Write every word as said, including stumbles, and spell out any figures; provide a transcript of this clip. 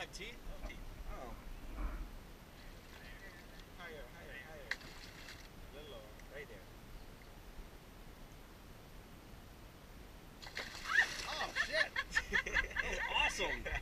got teeth? No teeth. Oh. Higher, higher, higher. A little lower. Right there. Oh, shit! Oh, awesome!